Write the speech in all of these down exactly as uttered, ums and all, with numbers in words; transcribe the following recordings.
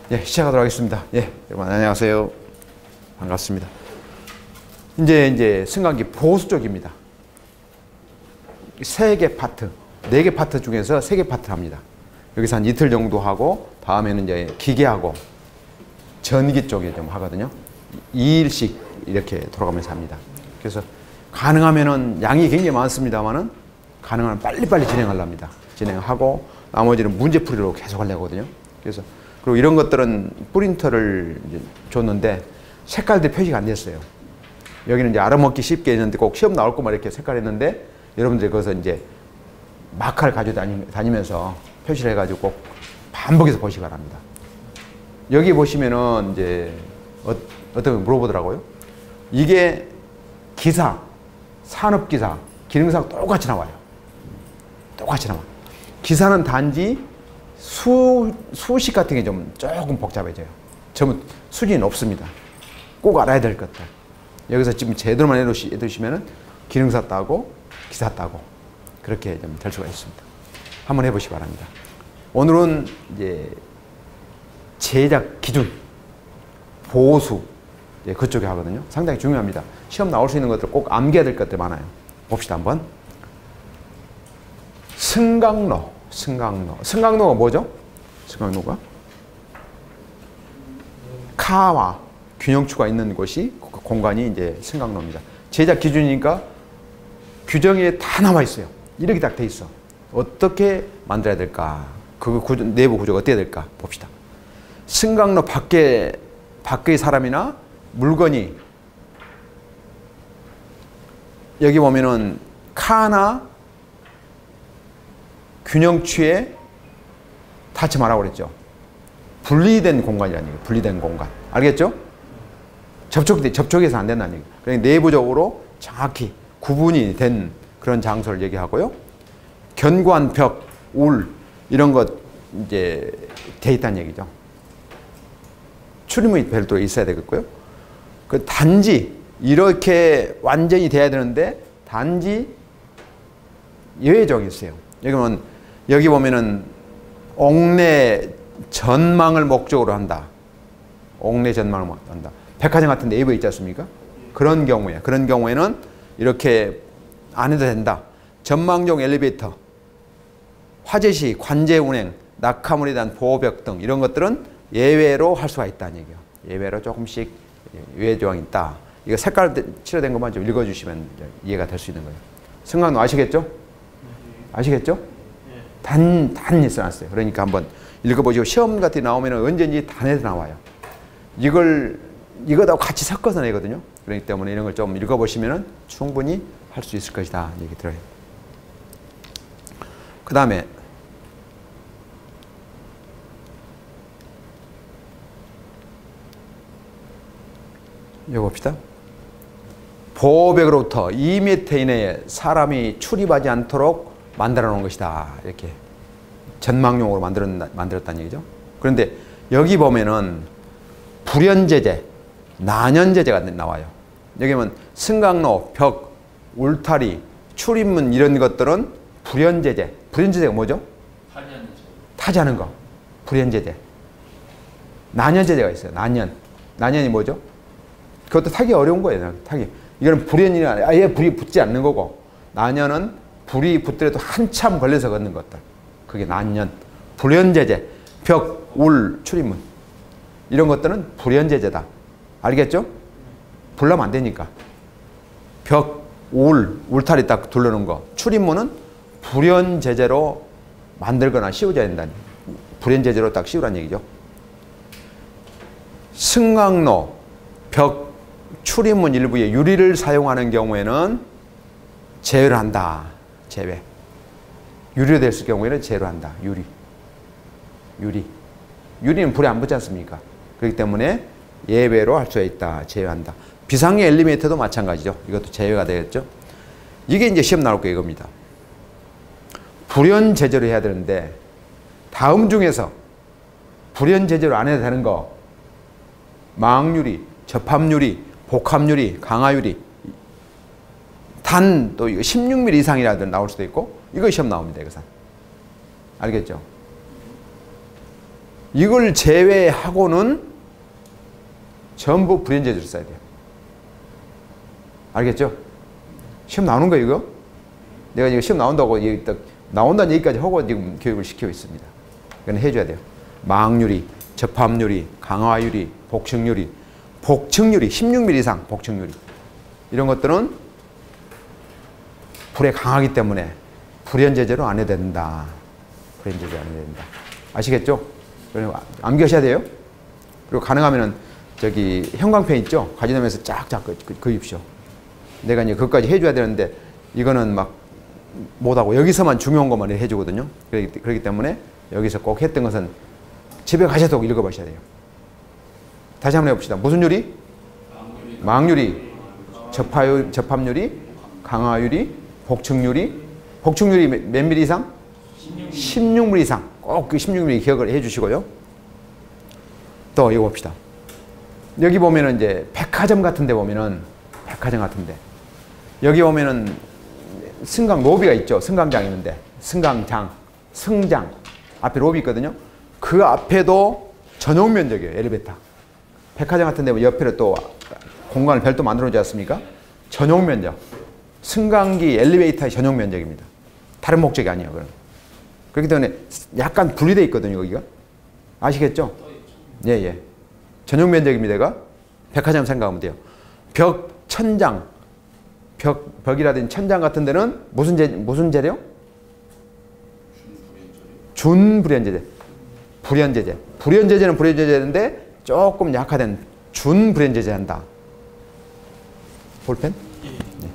예, 시작하도록 하겠습니다. 예, 여러분 안녕하세요. 반갑습니다. 이제 이제 승강기 보수 쪽입니다. 세 개 파트, 네 개 파트 중에서 세 개 파트를 합니다. 여기서 한 이틀 정도 하고 다음에는 이제 기계하고 전기 쪽에 좀 하거든요. 이 일씩 이렇게 돌아가면서 합니다. 그래서 가능하면은 양이 굉장히 많습니다만은 가능하면 빨리빨리 진행하려 합니다. 진행하고 나머지는 문제풀이로 계속 하려고 하거든요. 그래서 그리고 이런 것들은 프린터를 이제 줬는데 색깔도 표시가 안 됐어요. 여기는 이제 알아먹기 쉽게 했는데 꼭 시험 나올 것만 이렇게 색깔 했는데 여러분들이 거기서 이제 마카를 가지고 다니, 다니면서 표시를 해가지고 꼭 반복해서 보시기 바랍니다. 여기 보시면은 이제 어, 어떤 분 물어보더라고요. 이게 기사, 산업기사, 기능사 똑같이 나와요. 똑같이 나와. 기사는 단지 수, 수식 같은 게 좀 조금 복잡해져요. 전부 수준이 높습니다. 꼭 알아야 될 것들. 여기서 지금 제대로만 해두시면은 기능사 따고 기사 따고 그렇게 좀 될 수가 있습니다. 한번 해보시기 바랍니다. 오늘은 이제 제작 기준, 보수 예, 그쪽에 하거든요. 상당히 중요합니다. 시험 나올 수 있는 것들 꼭 암기해야 될 것들 많아요. 봅시다 한번. 승강로, 승강로. 승강로가 뭐죠? 승강로가 카와 균형추가 있는 곳이 공간이 이제 승강로입니다. 제작 기준이니까 규정에 다 나와 있어요. 이렇게 딱 돼 있어. 어떻게 만들어야 될까? 그 구조, 내부 구조가 어떻게 될까? 봅시다. 승강로 밖에 밖의 사람이나 물건이 여기 보면은 카나 균형추에 닿지 말라고 그랬죠. 분리된 공간이라는 얘기예요. 분리된 공간. 알겠죠? 접촉, 접촉해서 안 된다는 얘기예요. 그러니까 내부적으로 정확히 구분이 된 그런 장소를 얘기하고요. 견고한 벽, 울, 이런 것 이제 돼 있다는 얘기죠. 출입문이 별도로 있어야 되겠고요. 그 단지 이렇게 완전히 돼야 되는데 단지 예외적이 있어요. 여기 보면 여기 보면은 옥내 전망을 목적으로 한다. 옥내 전망을 목적으로 한다. 백화점 같은 데 내부에 있지 않습니까? 그런 경우에 그런 경우에는 이렇게 안 해도 된다. 전망용 엘리베이터, 화재시 관제 운행, 낙하물에 대한 보호벽 등 이런 것들은 예외로 할 수가 있다는 얘기예요. 예외로 조금씩 예외 조항이 있다. 이거 색깔 칠해된 것만 좀 읽어주시면 이해가 될 수 있는 거예요. 승강로 아시겠죠? 아시겠죠? 단, 단히 써놨어요. 그러니까 한번 읽어보시고 시험 같은 게 나오면 언제든지 단에서 나와요. 이걸 이거하고 같이 섞어서 내거든요. 그렇기 때문에 이런 걸 좀 읽어보시면 충분히 할 수 있을 것이다. 얘기 들어요. 그 다음에 이거 봅시다. 보호벽으로부터 이 미터 이내에 사람이 출입하지 않도록 만들어 놓은 것이다. 이렇게 전망용으로 만들었, 만들었다는 얘기죠. 그런데 여기 보면은 불연제재, 난연제재가 나와요. 여기 보면 승강로, 벽, 울타리, 출입문 이런 것들은 불연제재. 불연제재가 뭐죠? 타지 않은 거. 불연제재. 난연제재가 있어요. 난연. 난연이 뭐죠? 그것도 타기 어려운 거예요. 타기. 이거는 불연이 아예 불이 붙지 않는 거고, 난연은 불이 붙더라도 한참 걸려서 걷는 것들. 그게 난연. 불연제재. 벽, 울, 출입문. 이런 것들은 불연제재다. 알겠죠? 불나면 안 되니까. 벽, 울, 울타리 딱 둘러놓은 거. 출입문은 불연제재로 만들거나 씌워줘야 된다는 얘기예요. 불연제재로 딱 씌우라는 얘기죠. 승강로, 벽, 출입문 일부에 유리를 사용하는 경우에는 제외를 한다. 제외. 유리로 됐을 경우에는 제외를 한다. 유리. 유리. 유리는 불에 안 붙지 않습니까? 그렇기 때문에 예외로 할 수 있다. 제외한다. 비상용 엘리베이터도 마찬가지죠. 이것도 제외가 되겠죠. 이게 이제 시험 나올 거 이겁니다. 불연 제재로 해야 되는데 다음 중에서 불연 제재로 안 해도 되는 거 망유리, 접합유리, 복합유리, 강화유리 단 또 십육 밀리미터 이상이라도 나올 수도 있고 이거 시험 나옵니다. 이것은. 알겠죠? 이걸 제외하고는 전부 불연제제로 써야 돼요. 알겠죠? 시험 나오는 거예요, 이거? 내가 이거 시험 나온다고 얘기, 나온다는 얘기까지 하고 지금 교육을 시키고 있습니다. 이건 해줘야 돼요. 망유리, 접합유리, 강화유리, 복층유리, 복층유리, 십육 밀리미터 이상 복층유리. 이런 것들은 불에 강하기 때문에 불연제제로 안 해야 된다. 불연제제로 안 해야 된다. 아시겠죠? 암기하셔야 돼요. 그리고 가능하면은 저기 형광펜 있죠? 가지나면서 쫙쫙 그입시오. 내가 이제 그것까지 해줘야 되는데 이거는 막 못하고 여기서만 중요한 것만 해주거든요. 그렇기, 그렇기 때문에 여기서 꼭 했던 것은 집에 가셔도 읽어보셔야 돼요. 다시 한번 해봅시다. 무슨 유리? 망유리, 접하유, 접합유리, 강화유리, 복층유리. 복층유리 몇 밀리 이상? 십육 밀리미터 이상. 꼭 그 십육 밀리미터 기억을 해주시고요. 또 이거 봅시다. 여기 보면은 이제 백화점 같은 데 보면은 백화점 같은 데 여기 보면은 승강 로비가 있죠. 승강장 있는데 승강장, 승장 앞에 로비 있거든요. 그 앞에도 전용 면적이에요. 엘리베이터. 백화점 같은 데 옆에 또 공간을 별도 만들어 놓지 않습니까? 전용 면적. 승강기 엘리베이터의 전용 면적입니다. 다른 목적이 아니에요. 그럼. 그렇기 때문에 약간 분리되어 있거든요. 여기가. 아시겠죠? 예, 예. 전용 면적입니다. 얘가. 백화점 생각하면 돼요. 벽, 천장, 벽, 벽이라든지 천장 같은 데는 무슨 재, 무슨 재료? 준불연제제. 불연제제. 불연제제는 불연제제인데 조금 약화된 준불연제제 한다. 볼펜? 네.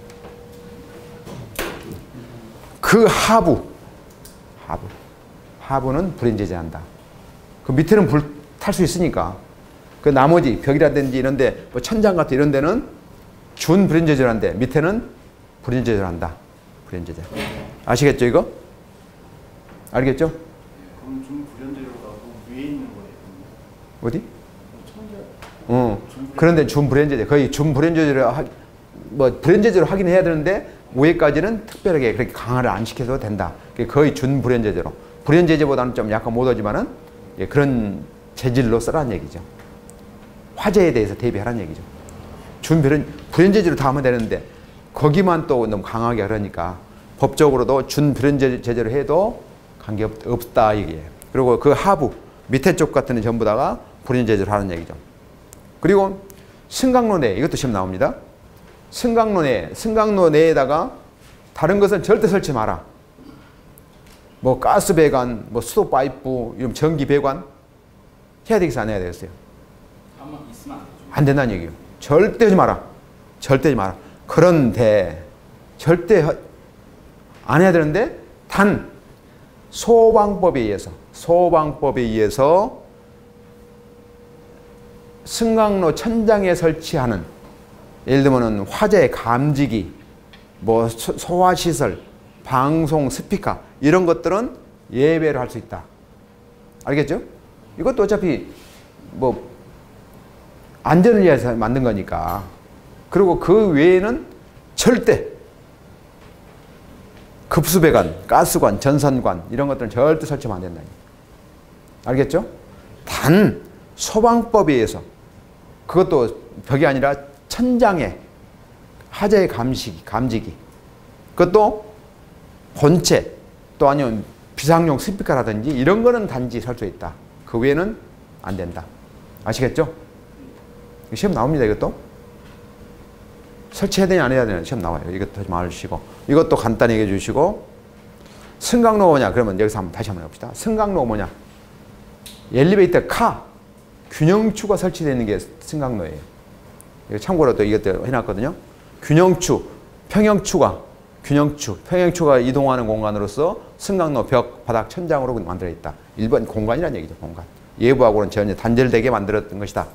그 하부. 하부. 하부는 불연제제 한다. 그 밑에는 불 탈 수 있으니까. 그 나머지 벽이라든지 이런데 뭐 천장 같은 이런 데는 준 불연제제로 한데 밑에는 불연제제로 한다. 불연제제. 아시겠죠 이거? 알겠죠? 그럼 준 불연제제로 가고 위에 있는 거예요? 어디? 어. 그런데 준 불연제제 거의 준 불연제제로 하, 뭐 불연제제로 하긴 해야 되는데 위에까지는 특별하게 그렇게 강화를 안 시켜도 된다. 거의 준 불연제제로. 불연제제보다는 좀 약간 못하지만은 예, 그런 재질로 쓰라는 얘기죠. 화재에 대해서 대비하라는 얘기죠. 준 불연제제로 다 하면 되는데 거기만 또 너무 강하게 하려니까 법적으로도 준 불연제제로 해도 관계없다 얘기예요. 그리고 그 하부 밑에 쪽 같은 데 전부 다가 불연제제로 하는 얘기죠. 그리고 승강로 내 이것도 시험 나옵니다. 승강로 내 승강로 내에다가 다른 것은 절대 설치 마라. 뭐 가스 배관, 뭐 수도 파이프, 이런 전기 배관 해야 되겠어 안 해야 되겠어요? 안 된다는 얘기예요. 절대 하지 마라. 절대 하지 마라. 그런데 절대 안 해야 되는데 단 소방법에 의해서 소방법에 의해서 승강로 천장에 설치하는 예를 들면 화재 감지기, 뭐 소화시설, 방송 스피커 이런 것들은 예외로 할 수 있다. 알겠죠? 이것도 어차피 뭐 안전을 위해서 만든 거니까. 그리고 그 외에는 절대 급수배관, 가스관, 전선관 이런 것들은 절대 설치하면 안 된다. 알겠죠? 단 소방법에 의해서 그것도 벽이 아니라 천장에 화재 감시기, 감지기 그것도 본체 또 아니면 비상용 스피커라든지 이런 거는 단지 설 수 있다. 그 외에는 안 된다. 아시겠죠? 시험 나옵니다. 이것도. 설치해야 되냐 안 해야 되냐 시험 나와요. 이것도 하지 마시고 이것도 간단히 얘기해 주시고 승강로가 뭐냐 그러면 여기서 한번 다시 한번 해봅시다. 승강로가 뭐냐 엘리베이터 카 균형추가 설치되어 있는 게 승강로예요. 이거 참고로 또 이것도 해놨거든요. 균형추, 평형추가 균형추, 평형추가 이동하는 공간으로서 승강로 벽, 바닥, 천장으로 만들어 있다. 일반 공간이라는 얘기죠. 공간. 예부하고는 전혀 단절되게 만들었던 것이다.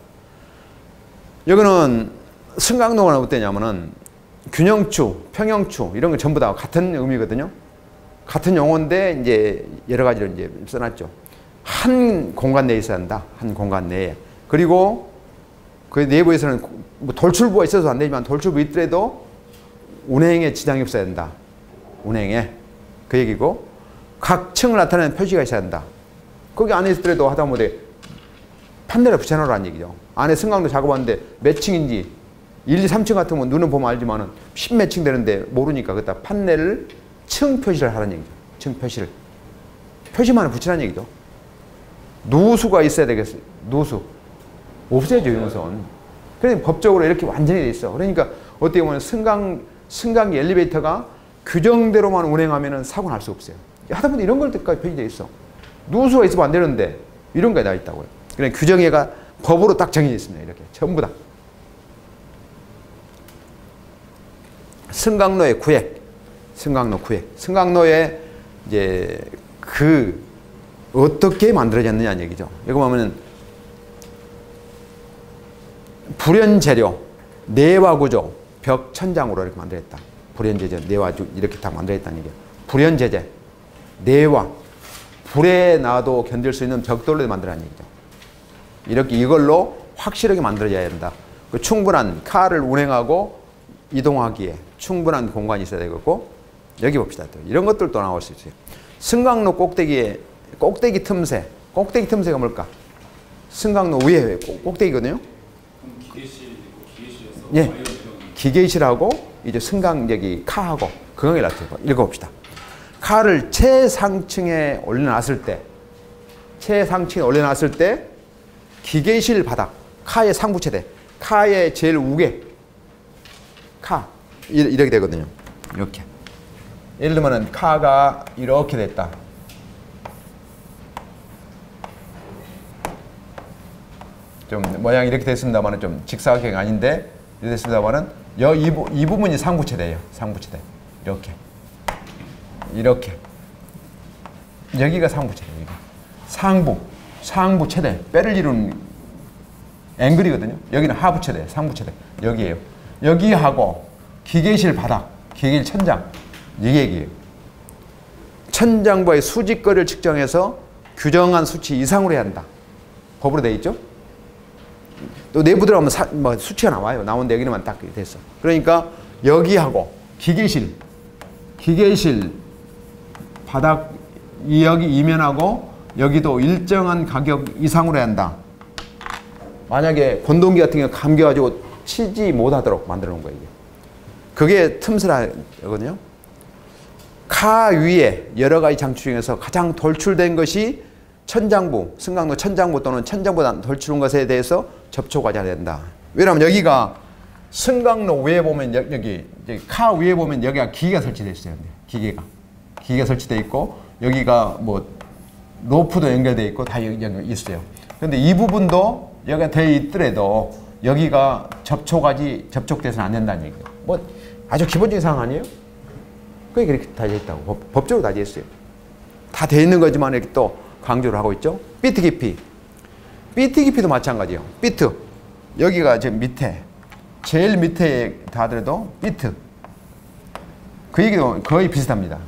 여기는 승강로가 어떠냐면은 균형추, 평형추 이런 거 전부 다 같은 의미거든요. 같은 용어인데 이제 여러 가지로 이제 써놨죠. 한 공간 내에 있어야 한다. 한 공간 내에. 그리고 그 내부에서는 뭐 돌출부가 있어서 안 되지만 돌출부 있더라도 운행에 지장이 없어야 된다. 운행에. 그 얘기고 각 층을 나타내는 표시가 있어야 한다. 거기 안에 있더라도 하다못해 판넬을 붙여놓으라는 얘기죠. 안에 승강로 작업하는데 몇 층인지 일, 이, 삼 층 같으면 눈은 보면 알지만은 십 몇 층 되는데 모르니까 그다 판넬을 층 표시를 하라는 얘기죠. 층 표시를. 표시만을 붙이라는 얘기죠. 누수가 있어야 되겠어요. 누수. 없어야죠, 이런 것은. 그러니까 법적으로 이렇게 완전히 돼 있어. 그러니까 어떻게 보면 승강, 승강기 엘리베이터가 규정대로만 운행하면은 사고 날 수 없어요. 하다못해 이런 것들까지 표시되어 있어. 누수가 있으면 안 되는데 이런 거에 나와 있다고요. 그러니까 규정에가 법으로 딱 정해져 있습니다. 이렇게 전부 다. 승강로의 구획, 승강로 구획, 승강로의 이제 그 어떻게 만들어졌느냐는 얘기죠. 이거 보면은 불연 재료, 내화 구조, 벽 천장으로 이렇게 만들었다. 불연 재재, 내화 이렇게 다 만들었다는 얘기예요. 불연 재재, 내화, 불에 놔도 견딜 수 있는 벽돌로 만들라는 얘기죠. 이렇게 이걸로 확실하게 만들어져야 된다. 그 충분한 카를 운행하고 이동하기에 충분한 공간이 있어야 되겠고, 여기 봅시다. 또 이런 것들도 나올 수 있어요. 승강로 꼭대기에 꼭대기 틈새, 꼭대기 틈새가 뭘까? 승강로 위에 꼭대기거든요. 기계실, 기계실에서 예, 기계실하고 이제 승강 여기 카하고 그거에 놔두고 읽어봅시다. 카를 최상층에 올려놨을 때, 최상층에 올려놨을 때 기계실 바닥, 카의 상부체대, 카의 제일 우계, 카 이렇게 되거든요. 이렇게. 예를 들면은 카가 이렇게 됐다. 좀 모양이 이렇게 됐습니다만은 좀 직사각형이 아닌데 이렇게 됐습니다만은 이, 이 부분이 상부체대예요. 상부체대. 이렇게. 이렇게. 여기가 상부체대. 여기가. 상부. 상부 체대. 뼈를 이루는 앵글이거든요. 여기는 하부체대. 상부체대. 여기에요. 여기하고 기계실 바닥, 기계실 천장. 이 얘기예요. 천장과의 수직거리를 측정해서 규정한 수치 이상으로 해야 한다. 법으로 되어 있죠. 또 내부 들어가면 사, 뭐 수치가 나와요. 나오는데 여기는 딱 됐어. 그러니까 여기하고 기계실, 기계실 바닥 여기 이면하고 여기도 일정한 가격 이상으로 해야 한다. 만약에 건동기 같은 경우 감겨가지고 치지 못하도록 만들어 놓은 거예요. 이게. 그게 틈새라거든요. 카 위에 여러 가지 장치 중에서 가장 돌출된 것이 천장부, 승강로 천장부 또는 천장보다 돌출한 것에 대해서 접촉하지 않아야 된다. 왜냐하면 여기가 승강로 위에 보면 여기, 여기 카 위에 보면 여기가 기계가 설치되어 있어요. 기계가. 기계가 설치되어 있고 여기가 뭐 로프도 연결되어 있고 다 여기, 여기 있어요. 그런데 이 부분도 여기가 되어 있더라도 여기가 접촉하지, 접촉돼서는 안 된다는 얘기예요. 뭐 아주 기본적인 사항 아니에요? 그게 그렇게 다 되어 있다고. 법, 법적으로 다 되어 있어요. 다 되어 있는 거지만 이렇게 또 강조를 하고 있죠. 비트 깊이. 비트 깊이도 마찬가지예요. 비트. 여기가 지금 밑에. 제일 밑에 닿더라도 비트. 그 얘기도 거의 비슷합니다.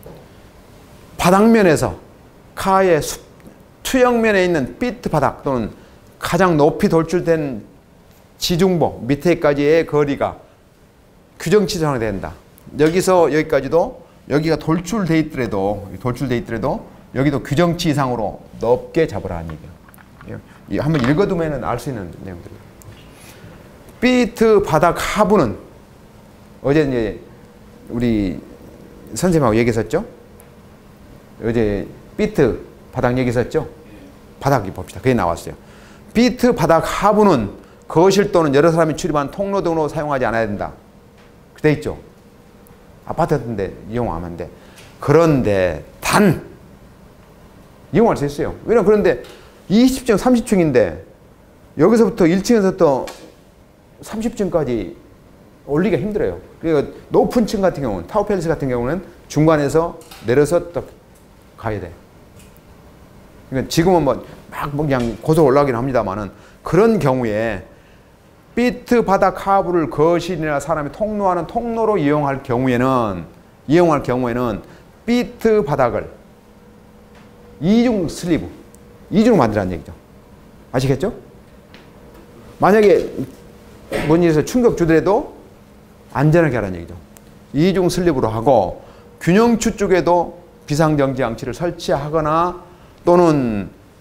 바닥면에서 카의 수, 투영면에 있는 비트 바닥 또는 가장 높이 돌출된 지중보 밑에까지의 거리가 규정치상으로 된다. 여기서 여기까지도 여기가 돌출돼 있더라도 돌출돼 있더라도 여기도 규정치 이상으로 높게 잡으라는 얘기예요. 한번 읽어두면 알 수 있는 내용들이에요. 비트 바닥 하부는 어제 이제 우리 선생님하고 얘기했었죠? 어제 비트 바닥 얘기했었죠? 바닥이 봅시다. 그게 나왔어요. 비트 바닥 하부는 거실 또는 여러 사람이 출입한 통로 등으로 사용하지 않아야 된다. 돼 있죠? 아파트 같은데 이용하면 안 돼. 그런데 단 이용할 수 있어요. 왜냐면 그런데 이십 층, 삼십 층인데 여기서부터 일 층에서부터 삼십 층까지 올리기가 힘들어요. 그러니까 높은 층 같은 경우는 타워팰리스 같은 경우는 중간에서 내려서 또 가야 돼. 그러니까 지금은 뭐 막 그냥 고속 올라가긴 합니다만은 그런 경우에 비트 바닥 하부를 거실이나 사람이 통로하는 통로로 이용할 경우에는 이용할 경우에는 비트 바닥을 이중 슬리브, 이중으로 만들라는 얘기죠. 아시겠죠? 만약에 뭔 일에서 충격 주더라도 안전하게 하라는 얘기죠. 이중 슬리브로 하고 균형추 쪽에도 비상정지 장치를 설치하거나 또는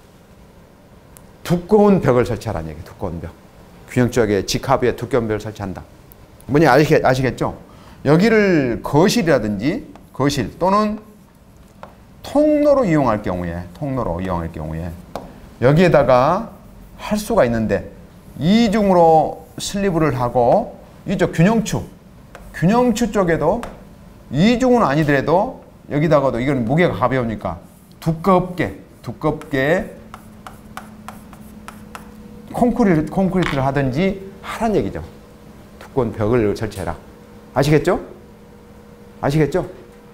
두꺼운 벽을 설치하라는 얘기예요. 두꺼운 벽. 균형 쪽에 직합에 두꺼운 벽을 설치한다. 뭔지 아시겠, 아시겠죠? 여기를 거실이라든지 거실 또는 통로로 이용할 경우에 통로로 이용할 경우에 여기에다가 할 수가 있는데 이중으로 슬리브를 하고 이쪽 균형축 균형축 쪽에도 이중은 아니더라도 여기다가도 이건 무게가 가벼우니까 두껍게 두껍게 콘크리트, 콘크리트를 하든지 하란 얘기죠. 두꺼운 벽을 설치해라. 아시겠죠? 아시겠죠?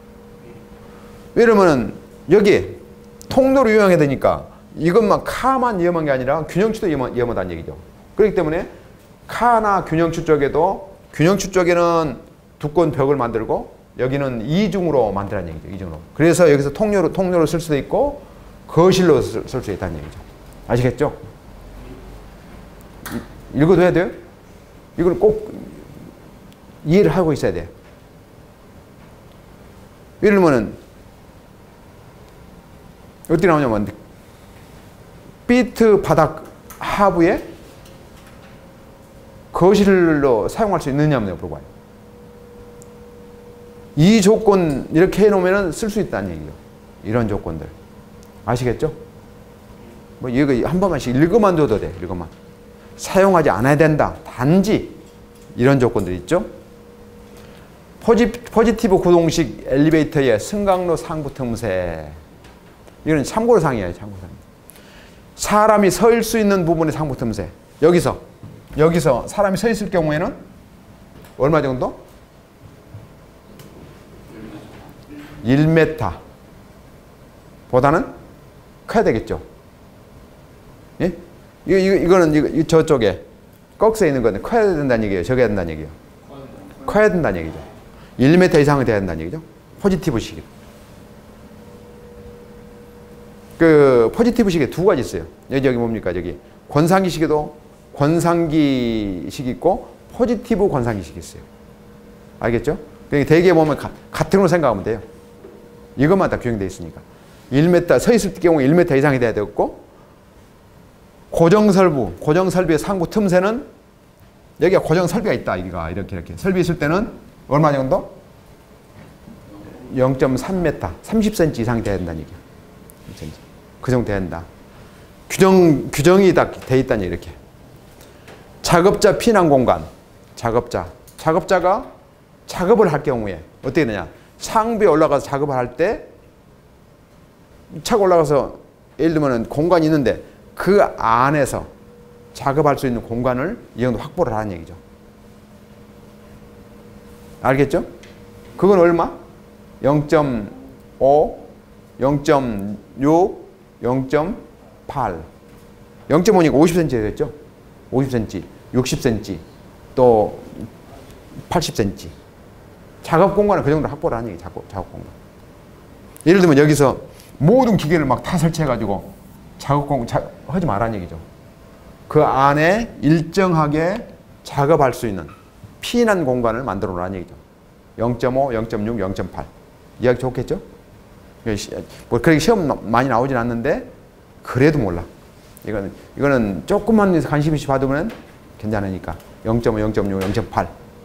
왜냐면은 여기 통로로 이용해야 되니까 이것만 카만 위험한 게 아니라 균형추도 위험, 위험하다는 얘기죠. 그렇기 때문에 카나 균형추 쪽에도 균형추 쪽에는 두꺼운 벽을 만들고 여기는 이중으로 만들라는 얘기죠. 이중으로. 그래서 여기서 통로로 통로로 쓸 수도 있고 거실로 쓸 수 있다는 얘기죠. 아시겠죠? 읽어둬야 돼요? 이걸 꼭 이해를 하고 있어야 돼요. 예를 들면은 어떻게 나오냐면 비트 바닥 하부에 거실로 사용할 수 있느냐면 물어봐요. 이 조건 이렇게 해놓으면 쓸 수 있다는 얘기죠. 이런 조건들. 아시겠죠? 뭐 이거 한 번만씩 읽어만 둬도 돼. 읽어만. 사용하지 않아야 된다. 단지 이런 조건들 있죠. 포지, 포지티브 구동식 엘리베이터의 승강로 상부 틈새. 이건 참고사항이에요. 참고사항. 사람이 서 있을 수 있는 부분의 상부 틈새. 여기서 여기서 사람이 서 있을 경우에는 얼마 정도? 일 미터 보다는 커야 되겠죠. 예? 이거, 이거, 이거는 이거, 저쪽에 꺽쇠 있는 건데 커야 된다는 얘기예요. 적어야 된다는 얘기예요. 커야 된다는 얘기죠. 일 미터 이상은 돼야 된다는 얘기죠. 포지티브식이. 그 포지티브식에 두 가지 있어요. 여기 여기 뭡니까? 저기 권상기식에도 권상기식 있고 포지티브 권상기식 있어요. 알겠죠? 그러니까 대개 보면 가, 같은 걸 생각하면 돼요. 이것만 다 규정되어 있으니까. 일 미터 서 있을 경우 일 미터 이상이 돼야 되고 고정설부, 고정설비의 상부 틈새는 여기가 고정설비가 있다. 여기가 이렇게 이렇게 설비 있을 때는 얼마 정도? 영 점 삼 미터, 삼십 센티미터 이상이 돼야 된다는 얘기야. 그 정도 돼야 된다. 규정, 규정이 다 돼 있다니 이렇게. 작업자 피난 공간, 작업자. 작업자가 작업을 할 경우에 어떻게 되냐? 상부에 올라가서 작업을 할 때 차가 올라가서 예를 들면 공간이 있는데 그 안에서 작업할 수 있는 공간을 이 정도 확보를 하는 얘기죠. 알겠죠? 그건 얼마? 영 점 오, 영 점 육, 영 점 팔. 영 점 오니까 오십 센티미터 되겠죠? 오십 센티미터, 육십 센티미터, 또 팔십 센티미터. 작업 공간을 그 정도 확보를 하는 얘기죠. 작업, 작업 공간. 예를 들면 여기서 모든 기계를 막 다 설치해가지고 작업 공간 자, 하지 말라는 얘기죠. 그 안에 일정하게 작업할 수 있는 피난 공간을 만들어 놓으라는 얘기죠. 영 점 오, 영 점 육, 영 점 팔. 이야기 좋겠죠? 뭐 그렇게 시험 많이 나오진 않는데 그래도 몰라. 이거는 이거는 조금만 관심 있이 받으면 괜찮으니까 영 점 오, 영 점 육, 영 점 팔.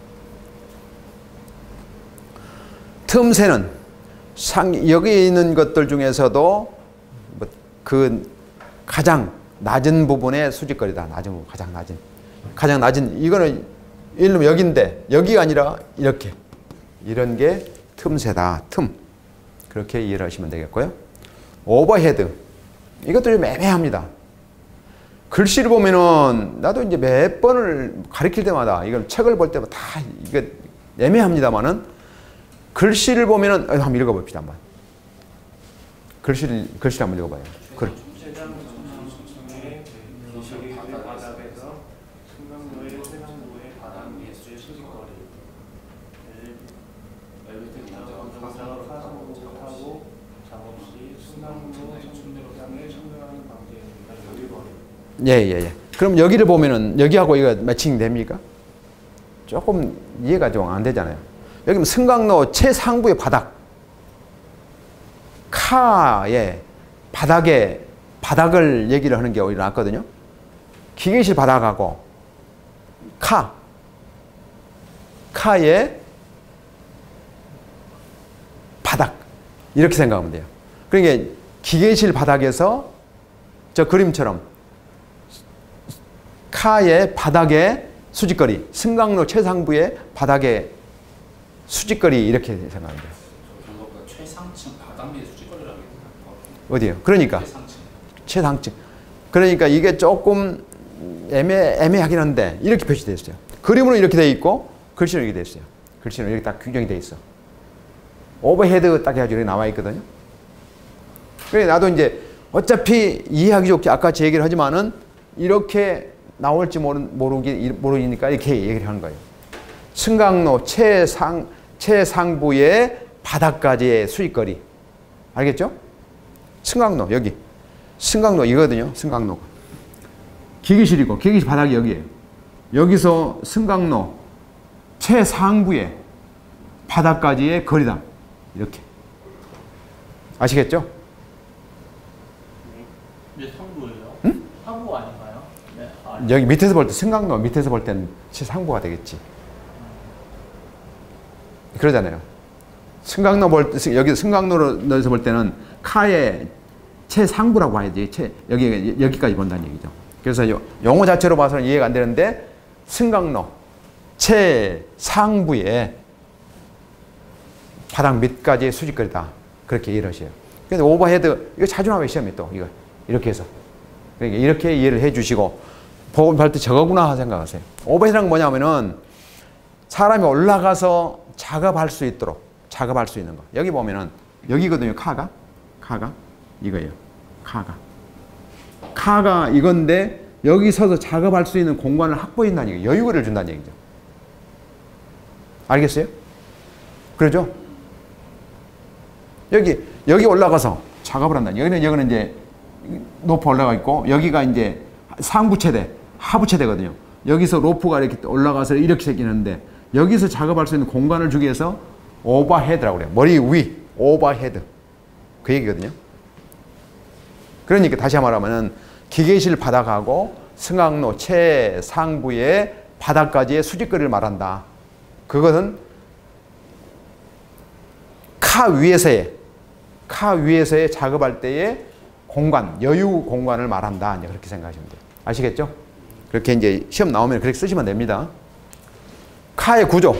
틈새는 상 여기 있는 것들 중에서도 뭐 그 가장 낮은 부분의 수직거리다. 낮은 부분, 가장 낮은. 가장 낮은 이거는 예를 들면 여기인데 여기가 아니라 이렇게 이런 게 틈새다. 틈. 그렇게 이해를 하시면 되겠고요. 오버헤드. 이것도 좀 애매합니다. 글씨를 보면은 나도 이제 몇 번을 가르칠 때마다 이건 책을 볼 때마다 다 이게 애매합니다만은 글씨를 보면은 한번 읽어봅시다. 한번. 글씨를 글씨 한번 읽어봐요. 글. 예, 예, 예. 그럼 여기를 보면은 여기하고 이거 매칭 됩니까? 조금 이해가 좀 안 되잖아요. 여기는 승강로 최상부의 바닥. 카의 바닥에 바닥을 얘기를 하는 게 오히려 낫거든요. 기계실 바닥하고 카, 카의 바닥 이렇게 생각하면 돼요. 그러니까 기계실 바닥에서 저 그림처럼 카의 바닥에 수직거리, 승강로 최상부의 바닥에 수직거리 이렇게 생각하면 돼요. 그거보다 최상층 바닥 밑에 수직거리라고 어디요? 그러니까 최상층. 최상층. 그러니까 이게 조금 애매, 애매하긴 한데 이렇게 표시되어 있어요. 그림으로 이렇게 되어 있고 글씨로 이렇게 되어 있어요. 글씨로 이렇게 딱 규정이 되어 있어. 오버헤드 딱 해가지고 이렇게 나와 있거든요. 그래 나도 이제 어차피 이해하기 좋게 아까 제 얘기를 하지만은 이렇게 나올지 모르, 모르기, 모르니까 이렇게 얘기를 하는 거예요. 승강로 최상, 최상부의 바닥까지의 수직거리. 알겠죠? 승강로 여기. 승강로 이거거든요. 승강로가. 기계실이고 기계실 바닥이 여기에요. 여기서 승강로 최상부의 바닥까지의 거리다. 이렇게. 아시겠죠? 네, 상부예요. 응? 상부 아닌가요? 네. 아, 여기 밑에서 볼 때 승강로 밑에서 볼 때는 최상부가 되겠지. 그러잖아요. 승강로 볼 때, 여기 승강로에서 볼 때는 카의 최상부라고 봐야지. 최, 여기, 여기까지 본다는 얘기죠. 그래서 요, 용어 자체로 봐서는 이해가 안 되는데 승강로 최상부의 바닥 밑까지의 수직거리다. 그렇게 이해를 하셔요. 근데 오버헤드, 이거 자주 나와요, 시험에 또. 이거. 이렇게 해서. 그러니까 이렇게 이해를 해 주시고, 보고 할 때 저거구나 생각하세요. 오버헤드란 뭐냐면은 사람이 올라가서 작업할 수 있도록, 작업할 수 있는 거. 여기 보면은, 여기거든요, 카가. 카가. 이거예요. 카가. 카가 이건데, 여기 서서 작업할 수 있는 공간을 확보해준다는 얘기예요. 여유를 준다는 얘기죠. 알겠어요? 그러죠? 여기, 여기 올라가서 작업을 한다. 여기는, 여기는 이제 높아 올라가 있고, 여기가 이제 상부 체대, 하부 체대거든요. 여기서 로프가 이렇게 올라가서 이렇게 생기는데, 여기서 작업할 수 있는 공간을 주기 위해서 오버헤드라고 그래요. 머리 위, 오버헤드. 그 얘기거든요. 그러니까 다시 말하면은 기계실 바닥하고 승강로 최상부의 바닥까지의 수직거리를 말한다. 그것은 카 위에서의, 카 위에서의 작업할 때의 공간, 여유 공간을 말한다. 이제 그렇게 생각하시면 돼요. 아시겠죠? 그렇게 이제 시험 나오면 그렇게 쓰시면 됩니다. 카의 구조.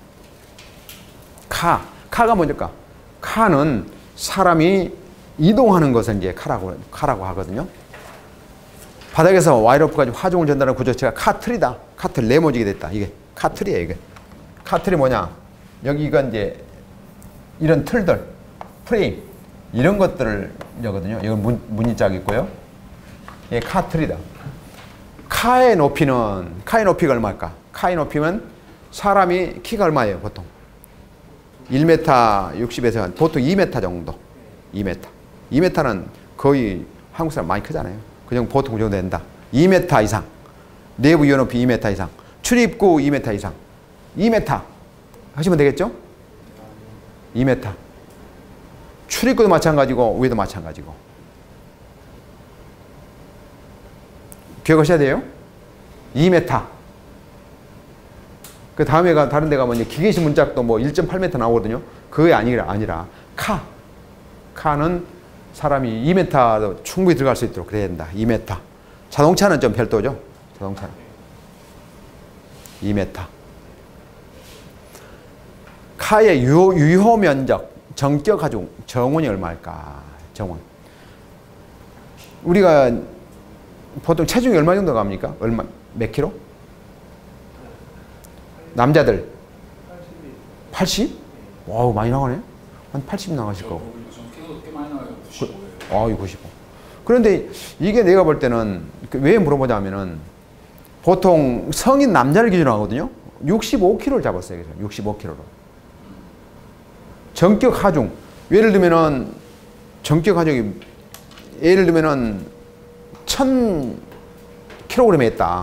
카. 카가 뭘까? 카는 사람이 이동하는 것을 이제 카라고, 카라고 하거든요. 바닥에서 와이로프까지 화종을 전달하는 구조체가 카틀이다. 카틀, 네모지게 됐다. 이게 카틀이에요, 이게. 카틀이 뭐냐? 여기가 이제 이런 틀들, 프레임, 이런 것들을 여거든요. 이건 문, 문자가 있고요. 이게 카틀이다. 카의 높이는, 카의 높이가 얼마일까? 카의 높이면 사람이 키가 얼마예요, 보통? 일 미터 육십에서 보통 이 미터 정도. 이 미터. 이 미터는 거의 한국 사람 많이 크잖아요. 그냥 보통 그 정도 된다. 이 미터 이상. 내부 이온높이 이 미터 이상. 출입구 이 미터 이상. 이 미터 하시면 되겠죠? 이 미터. 출입구도 마찬가지고 위도 마찬가지고. 기억하셔야 돼요. 이 미터. 그 다음에가 다른 데 가면 이제 기계식 문짝도 뭐 일 점 팔 미터 나오거든요. 그게 아니라 아니라 카. 카는 사람이 이 미터도 충분히 들어갈 수 있도록 그래야 된다. 이 미터. 자동차는 좀 별도죠. 자동차는. 이 미터. 카의 유효, 유효 면적, 정격 하중, 정원이 얼마일까? 정원. 우리가 보통 체중이 얼마 정도 갑니까? 얼마, 몇 킬로? 남자들. 팔십? 와우, 많이 나가네. 한 팔십 나가실 거고. 저는 꽤 많이 나와요. 구십오예요. 아, 구십오. 그런데 이게 내가 볼 때는 왜 물어보자면은 보통 성인 남자를 기준으로 하거든요. 육십오 킬로그램를 잡았어요. 그래서 육십오 킬로그램로. 정격 하중. 예를 들면은 정격 하중이 예를 들면은 천 킬로그램에 있다.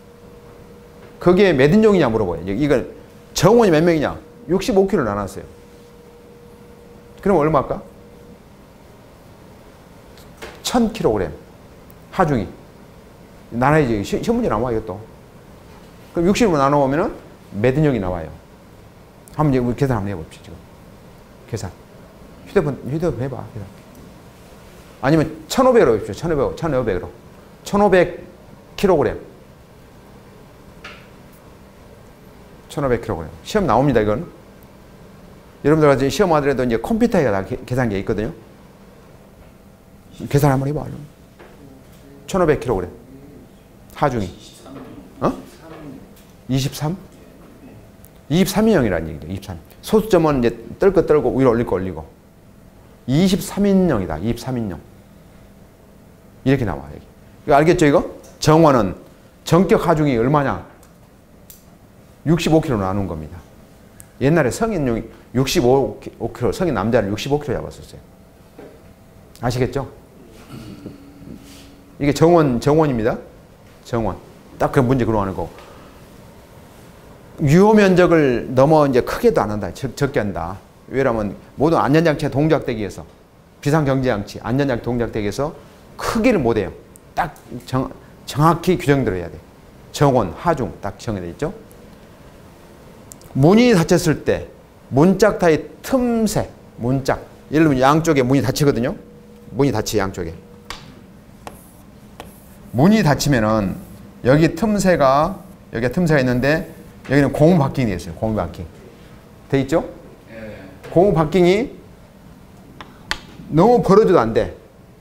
그게 몇 인종이냐 물어봐요. 이걸 정원이 몇 명이냐? 육십오 킬로그램를 나눴어요. 그럼 얼마일까? 천 킬로그램 하중이. 나눠야지. 시, 시험 문제 나와 이것도. 그럼 육십으로 나눠보면은 몇 인형이 나와요? 한번 이제 계산 한번 해봅시다. 지금 계산. 휴대폰 휴대폰 해봐. 계산. 아니면 천오백으로 해봅시다. 천오백, 천오백으로. 천오백 킬로그램. 천오백 킬로그램. 시험 나옵니다, 이건. 여러분들 이제 시험 하더라도 이제 컴퓨터에 다 계산기가 있거든요. 계산 한번 해봐. 천오백 킬로그램. 하중이. 어? 이십삼? 이십삼 인형이라는 얘기죠. 이십삼. 소수점은 이제 뜰 거 떨고 위로 올릴 거 올리고. 이십삼 인형이다. 이십삼 인형. 이렇게 나와. 여기. 이거 알겠죠, 이거? 정원은 전격 하중이 얼마냐? 육십오 킬로그램로 나눈 겁니다. 옛날에 성인용이 육십오 킬로그램, 성인 남자를 육십오 킬로그램 잡았었어요. 아시겠죠? 이게 정원, 정원입니다. 정원. 딱 그 문제 그러하는 거. 유효 면적을 넘어 이제 크게도 안 한다. 적, 적게 한다. 왜냐하면 모든 안전장치가 동작되기 위해서, 비상경제장치, 안전장치 동작되기 위해서 크기를 못 해요. 딱 정, 정확히 규정대로 해야 돼. 정원, 하중 딱 정해져 있죠. 문이 닫혔을 때 문짝 사이 틈새, 문짝. 예를 들면 양쪽에 문이 닫히거든요. 문이 닫히 양쪽에. 문이 닫히면은 여기 틈새가 여기 틈새가 있는데 여기는 고무 바킹이 되어 있어요. 고무 바킹. 돼 있죠? 예. 고무 바킹이 너무 벌어져도 안 돼.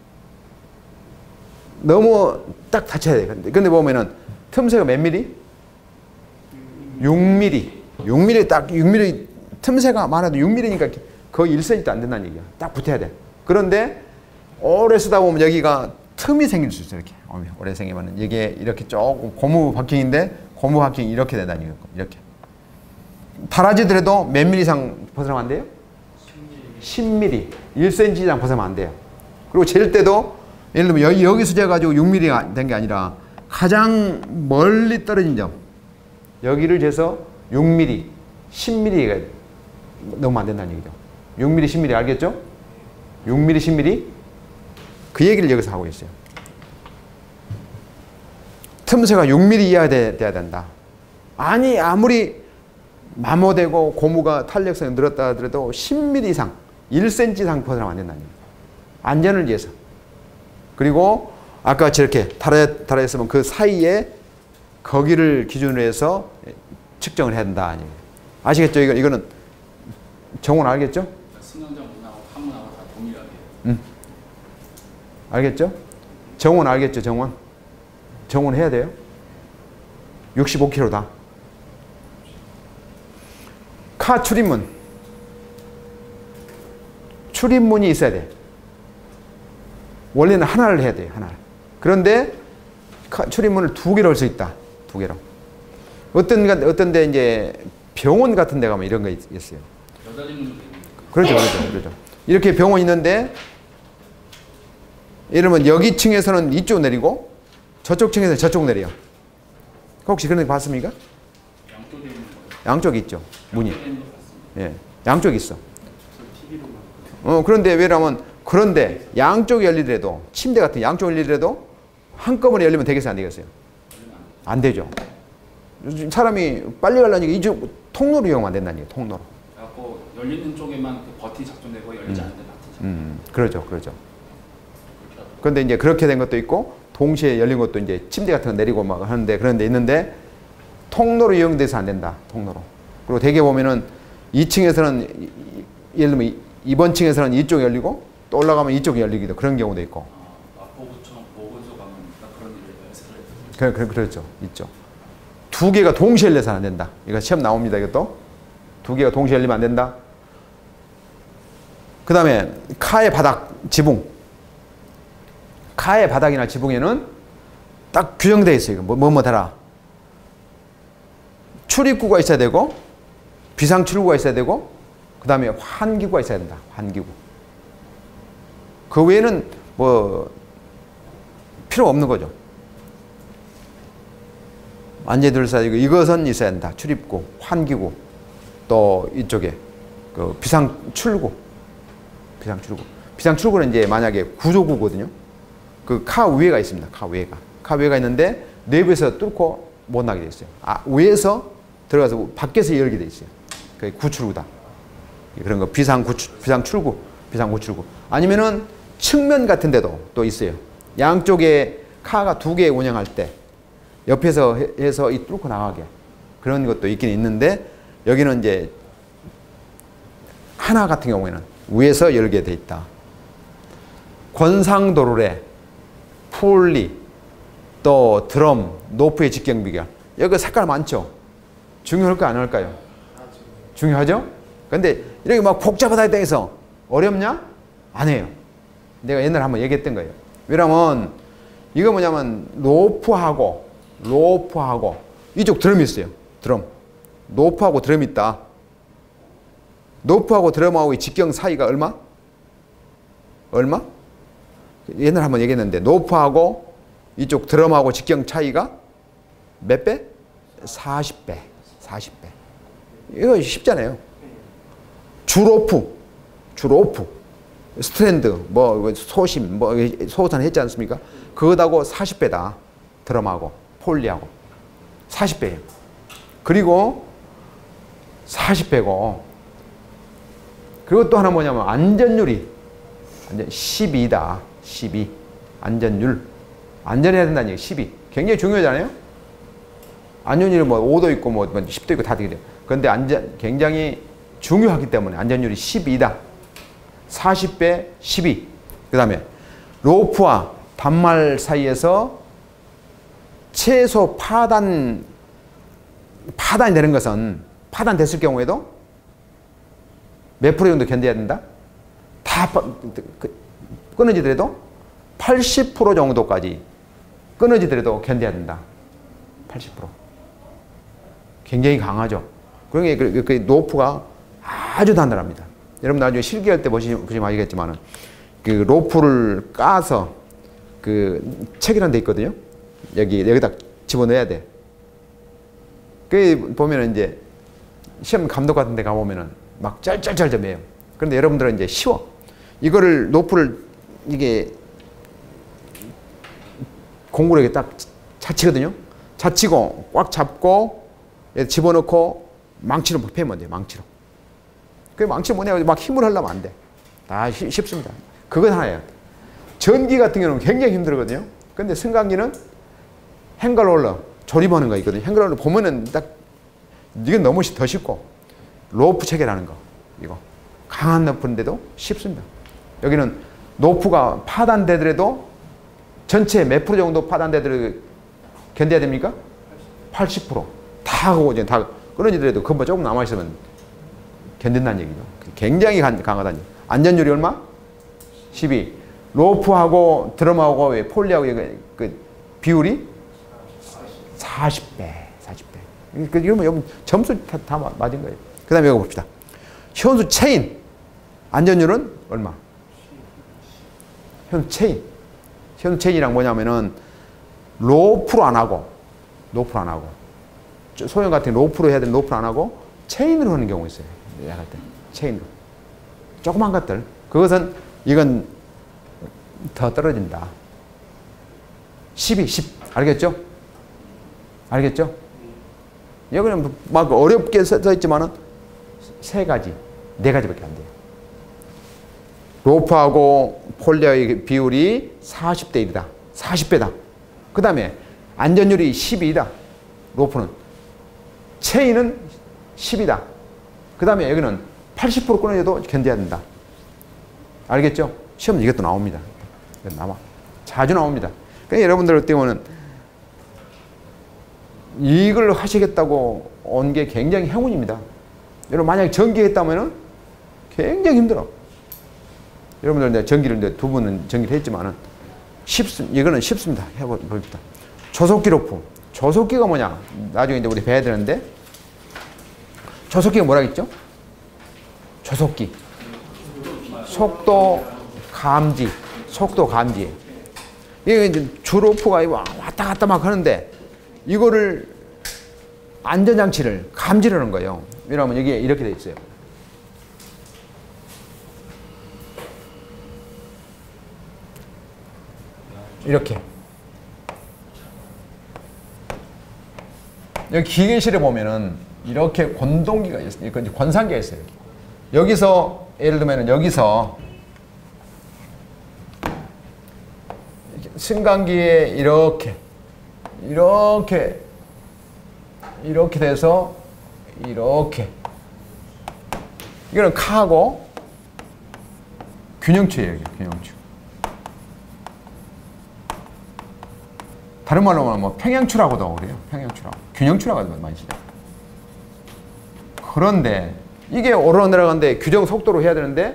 너무 딱 닫혀야 돼. 근데 보면은 틈새가 몇 미리? 육 미리. 육 미리 딱 육 미리 틈새가 많아도 육 미리니까 거의 일 센티미터도 안 된다는 얘기야. 딱 붙어야 돼. 그런데 오래 쓰다 보면 여기가 틈이 생길 수 있어요. 이렇게 오래 생기면 이게 이렇게 조금 고무 바킹인데 고무 바킹이 이렇게 된다는 얘기예요. 이렇게 달아지더라도 몇 미리 이상 벗어나면 안 돼요? 십 미리, 일 센티미터 이상 벗어나면 안 돼요. 그리고 잴 때도 예를 들면 여기, 여기서 재가지고 육 미리가 된 게 아니라 가장 멀리 떨어진 점 여기를 재서 육 미리, 십 미리가 넘으면 안 된다는 얘기죠. 육 미리, 십 미리 알겠죠? 육 미리, 십 미리 그 얘기를 여기서 하고 있어요. 틈새가 육 미리 이하 돼야 된다. 아니 아무리 마모되고 고무가 탄력성이 늘었다 하더라도 십 미리 이상, 일 센티미터 이상 벗어나면 안 된다는 얘기죠. 안전을 위해서. 그리고 아까 저렇게 달아, 달아있으면 그 사이에 거기를 기준으로 해서 측정을 해야 된다. 아시겠죠? 이거, 이거는 정원 알겠죠? 승강장 문하고 판문하고 다 동일하게. 음. 알겠죠? 정원 알겠죠? 정원. 정원 해야 돼요. 육십오 킬로그램다. 카 출입문. 출입문이 있어야 돼. 원래는 하나를 해야 돼요. 하나를. 그런데 카, 출입문을 두 개로 할 수 있다. 두 개로. 어떤, 어떤 데 이제 병원 같은 데 가면 이런 거 있, 있어요. 여자 입는 그렇죠, 그렇죠, 그렇죠. 이렇게 병원 있는데, 예를 들면 여기 층에서는 이쪽 내리고, 저쪽 층에서는 저쪽 내려요. 혹시 그런 거 봤습니까? 양쪽에 있는 거예요. 양쪽이 있죠. 문이. 예, 양쪽이 있어. 티비로만. 어, 그런데 왜냐면, 그런데 양쪽이 열리더라도, 침대 같은 양쪽 열리더라도 한꺼번에 열리면 되겠어요, 안 되겠어요? 안 되죠. 사람이 빨리 가려니까 이쪽 통로로 이용하면 안 된다는 얘기예요. 통로로. 그래갖고 열리는 쪽에만 그 버튼 작동되고 열리지 음. 않는 데 버튼. 음, 그러죠, 그러죠. 그런데 이제 그렇게 된 것도 있고 동시에 열린 것도 이제 침대 같은 거 내리고 막 하는데 그런 데 있는데 통로로 이용돼서 안 된다. 통로로. 그리고 대개 보면은 이 층에서는 예를 들면 이번 층에서는 이쪽 열리고 또 올라가면 이쪽이 열리기도 그런 경우도 있고. 아, 마포구청 보건소 가면 딱 그런 일을 연습을 했어요. 그, 그, 그렇죠. 있죠. 두 개가 동시에 열려서는 안 된다. 이거 시험 나옵니다. 이것도. 두 개가 동시에 열리면 안 된다. 그 다음에 카의 바닥, 지붕. 카의 바닥이나 지붕에는 딱 규정되어 있어요. 뭐, 뭐, 뭐, 달아. 출입구가 있어야 되고, 비상 출구가 있어야 되고, 그 다음에 환기구가 있어야 된다. 환기구. 그 외에는 뭐, 필요 없는 거죠. 완전히 둘러싸이고 이것은 있어야 된다. 출입구, 환기구, 또 이쪽에 그 비상 출구, 비상 출구. 비상 출구는 이제 만약에 구조구거든요. 그 카 위에가 있습니다. 카 위에가 카베가 있는데 내부에서 뚫고 못 나게 돼 있어요. 아, 위에서 들어가서 밖에서 열게 돼 있어요. 그게 구출구다. 그런 거 비상 구출, 비상 출구, 비상 구출구. 아니면은 측면 같은 데도 또 있어요. 양쪽에 카가 두 개 운영할 때 옆에서 해서 이 뚫고 나가게 그런 것도 있긴 있는데 여기는 이제 하나 같은 경우에는 위에서 열게 돼 있다. 권상도로래, 풀리, 또 드럼, 노프의 직경 비결. 여기 색깔 많죠? 중요할까요? 안 할까요? 중요하죠? 근데 이렇게 막 복잡하다 해서 어렵냐? 안 해요. 내가 옛날에 한번 얘기했던 거예요. 왜냐면 이거 뭐냐면 노프하고 로프하고 이쪽 드럼이 있어요. 드럼. 노프하고 드럼이 있다. 노프하고 드럼하고 직경 사이가 얼마? 얼마? 옛날에 한번 얘기했는데 노프하고 이쪽 드럼하고 직경 차이가 몇 배? 사십 배. 사십 배. 이거 쉽잖아요. 주로프, 주로프, 스트랜드, 뭐 소심, 뭐 소호탄 했지 않습니까? 그거하고 사십 배다. 드럼하고 폴리하고 사십 배예요. 그리고 사십 배고 그리고 또 하나 뭐냐면 안전율이 십이다. 십이. 안전율. 안전해야 된다는 얘기. 십이. 굉장히 중요하잖아요. 안전율이 뭐 오도 있고 뭐 십도 있고 다 되게 돼요. 그런데 안전 굉장히 중요하기 때문에 안전율이 십이다. 사십 배 십이. 그 다음에 로프와 단말 사이에서 최소 파단 파단이 되는 것은 파단 됐을 경우에도 몇 프로 정도 견뎌야 된다? 다 끊어지더라도 팔십 퍼센트 정도까지 끊어지더라도 견뎌야 된다. 팔십 퍼센트. 굉장히 강하죠. 그러니까 그, 그 노프가 아주 단단합니다. 여러분 나중에 실기할 때 보시면, 보시면 알겠지만은 그 로프를 까서 그 책이라는 데 있거든요. 여기 여기다 집어넣어야 돼. 그 보면은 이제 시험 감독 같은 데 가보면은 막 짤짤짤짤해요. 그런데 여러분들은 이제 쉬워. 이거를 노프를 이게 공구로 이렇게 딱 차치거든요. 차치고 꽉 잡고 집어넣고 망치로 패면 돼요. 망치로. 그 망치 뭐냐 막 힘을 하려면 안 돼. 다 쉽습니다. 그건 하나예요. 전기 같은 경우는 굉장히 힘들거든요. 근데 승강기는 행갈롤러 조립하는 거 있거든요. 행갈롤러 보면은 딱 이건 너무 더 쉽고 로프 체계라는 거 이거 강한 노프인데도 쉽습니다. 여기는 노프가 파단되더라도 전체 몇 프로 정도 파단되더라도 견뎌야 됩니까? 팔십 퍼센트 다 하고 이제 다 끊어지더라도 금방 조금 남아 있으면 견딘다는 얘기죠. 굉장히 강하다는 얘기. 안전율이 얼마? 십이. 로프하고 드럼하고 폴리하고 그 비율이 사십 배. 사십 배. 이러면 점수 다, 다 맞은 거예요. 그 다음에 이거 봅시다. 현수 체인. 안전율은 얼마? 현수 체인. 현수 체인이랑 뭐냐면은 로프로 안 하고, 로프로 안 하고, 소형 같은 로프로 해야 되는 로프로 안 하고, 체인으로 하는 경우 있어요. 야갈 때. 체인으로. 조그만 것들. 그것은, 이건 더 떨어진다. 십이, 십. 알겠죠? 알겠죠? 여기는 막 어렵게 써 있지만은 세 가지, 네 가지밖에 안 돼요. 로프하고 폴리의 비율이 사십 대 일이다. 사십 배다. 그 다음에 안전율이 십이다. 로프는. 체인은 십이다. 그 다음에 여기는 팔십 퍼센트 끊어져도 견뎌야 된다. 알겠죠? 시험은 이것도 나옵니다. 이건 나와. 자주 나옵니다. 그러니까 여러분들 어떻게 보면 이걸 하시겠다고 온 게 굉장히 행운입니다. 여러분 만약에 전기했다면 굉장히 힘들어. 여러분들 전기를 두 분은 전기를 했지만은 쉽습, 이거는 쉽습니다. 해봅시다. 조속기 로프. 조속기가 뭐냐? 나중에 이제 우리 배워야 되는데 조속기가 뭐라 했죠? 조속기. 속도 감지. 속도 감지. 이게 이제 주 로프가 왔다 갔다 막 하는데 이거를 안전장치를 감지를 하는 거예요. 왜냐하면 여기에 이렇게 돼 있어요. 이렇게. 여기 기계실에 보면은 이렇게 권동기가 있어요. 이건 이제 권상기가 있어요. 여기. 여기서 예를 들면은 여기서 승강기에 이렇게 이렇게 이렇게 돼서 이렇게 이거는 카고 균형추예요. 균형추. 다른 말로 말하면 뭐 평형추라고도 그래요. 평형추라고. 균형추라고 많이 쓰죠. 그런데 이게 오르락 내려가는데 규정 속도로 해야 되는데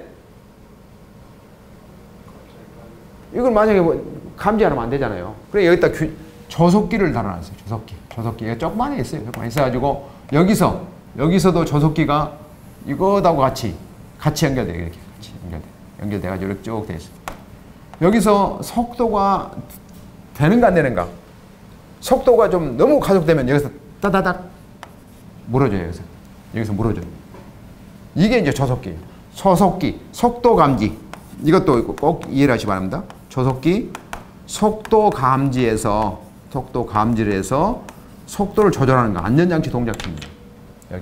이걸 만약에 뭐 감지 안 하면 안 되잖아요. 그래 여기다 규, 저속기를 달아놨어요. 저속기. 저속기가 조그만하게 있어요. 조그만 있어가지고 여기서 여기서도 저속기가 이거하고 같이 같이 연결돼요. 이렇게 같이 연결돼. 연결돼가지고 이렇게 쭉 돼 있어요. 여기서 속도가 되는가 안 되는가? 속도가 좀 너무 가속되면 여기서 따다닥 물어줘요. 여기서 여기서 물어줘요. 이게 이제 저속기. 저속기, 속도 감지. 이것도 꼭 이해를 하시기 바랍니다. 저속기, 속도 감지에서 속도 감지를 해서 속도를 조절하는 거. 안전장치 동작입니다. 여기.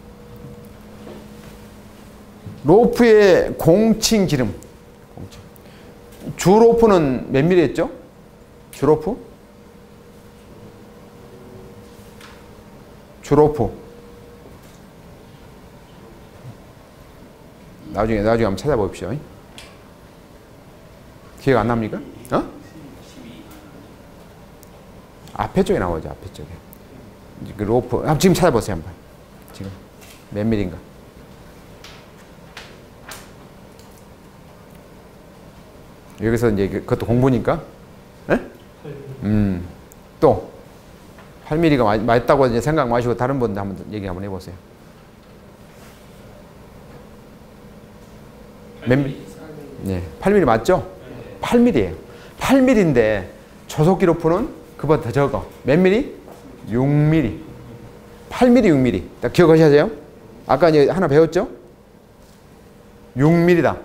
로프의 공칭 기름. 공칭. 주 로프는 몇 미리 했죠? 주 로프? 주 로프. 나중에 나중에 한번 찾아봅시다. 기억 안 납니까? 어? 앞에 쪽에 나오죠. 앞에 쪽에. 그 로프. 아, 지금 찾아보세요 한번. 지금 몇 밀인가? 여기서 이제 그것도 공부니까. 에? 음. 또 팔 밀리미터가 맞다고 이제 생각 마시고 다른 분들 한번 얘기 한번 해보세요. 몇 밀? 네, 팔 밀리미터 맞죠? 팔 밀리미터예요. 팔 밀리미터인데 저속기 로프는 그보다 더 적어. 몇 밀리? 육 밀리미터. 팔 밀리미터, 육 밀리미터. 딱 기억하셔야 돼요. 아까 이제 하나 배웠죠? 육 밀리미터다.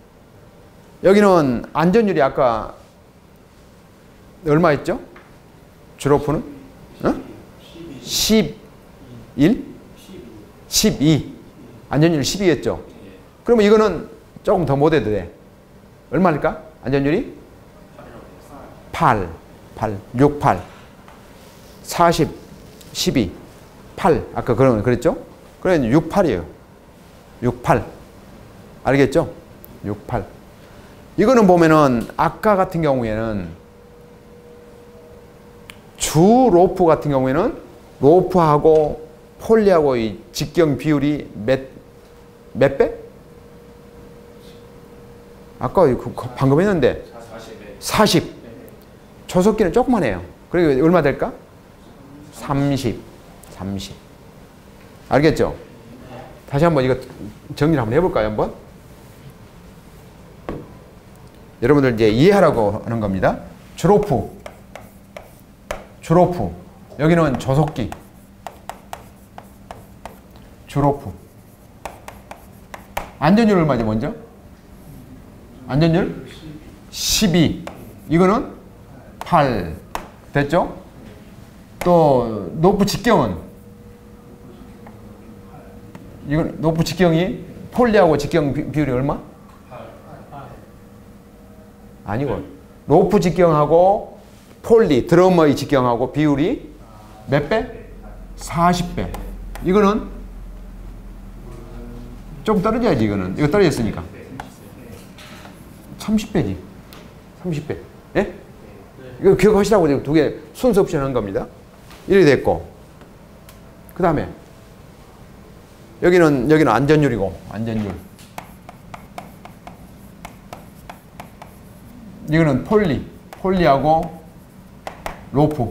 여기는 안전율이 아까 얼마 있죠? 주로프는? 어? 십일? 십이. 안전율 십이였죠? 그러면 이거는 조금 더 못해도 돼. 얼마일까? 안전율이? 팔. 팔. 육, 팔. 사십, 십이. 팔. 아까 그런, 그랬죠? 그래, 육, 팔이에요. 육, 팔. 알겠죠? 육, 팔. 이거는 보면은 아까 같은 경우에는 주 로프 같은 경우에는 로프하고 폴리하고 이 직경 비율이 몇, 몇 배? 아까 그 방금 했는데 사십. 저속기는 조금만 해요. 그리고 얼마 될까? 삼십. 삼십. 알겠죠? 다시 한번 이거 정리를 한번 해볼까요? 한번? 여러분들 이제 이해하라고 하는 겁니다. 주로프. 주로프. 여기는 저속기. 주로프. 안전율 얼마죠, 먼저? 안전율? 십이. 이거는 팔. 됐죠? 또, 노프 직경은? 이건 노프 직경이 폴리하고 직경 비, 비율이 얼마? 아니고. 로프 직경하고 폴리, 드러머의 직경하고 비율이 몇 배? 사십 배. 이거는 좀 떨어져야지, 이거는. 이거 떨어졌으니까. 삼십 배지. 삼십 배. 예? 이거 기억하시라고 두 개 순서 없이 하는 겁니다. 이렇게 됐고. 그 다음에 여기는, 여기는 안전율이고, 안전율. 이거는 폴리. 폴리하고 로프.